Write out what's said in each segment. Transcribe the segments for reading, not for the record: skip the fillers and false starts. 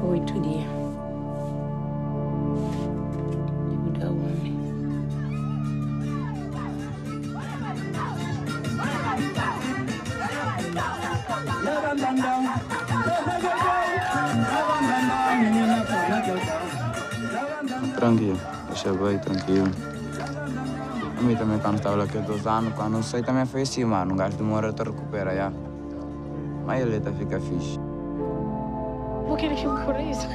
8 dias. Eu dou Tranquilo, deixa bem, tranquilo. A mim também, quando estava aqui há 2 anos, quando não sei, também foi assim, mano. Um gajo demora a recuperar, já. Mas ele tá fica fixe. Por que ele ficou por isso?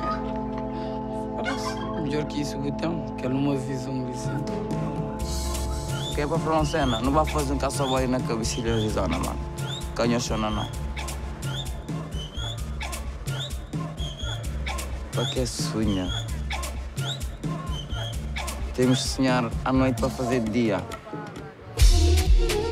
Melhor que isso, então, que ele não me avisa, Que é para falar uma cena, não vai fazer um caça-boy na cabecilha de zona, mano. Canha chona não. Para que sonha? Temos de sonhar à noite para fazer dia.